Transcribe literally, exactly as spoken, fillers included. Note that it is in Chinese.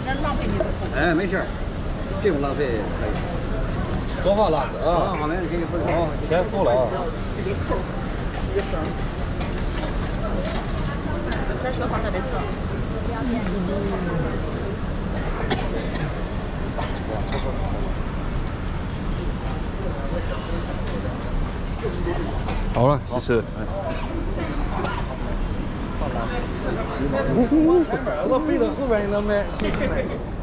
那浪费你的口。 哎，没事儿，这种浪费可以。 多放辣子啊！ 好，好，没问题，给你分。 好，钱付了啊。 一个扣，一个绳。再说好，这得放。 好了，谢谢。 前面我背到后边你能卖。